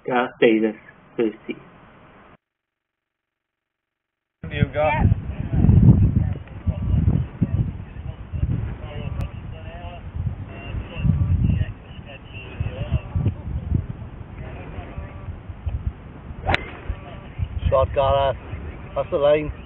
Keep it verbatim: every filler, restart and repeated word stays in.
Gareth Davis, Percy. You got. Yeah. Shot Gareth. That's the line.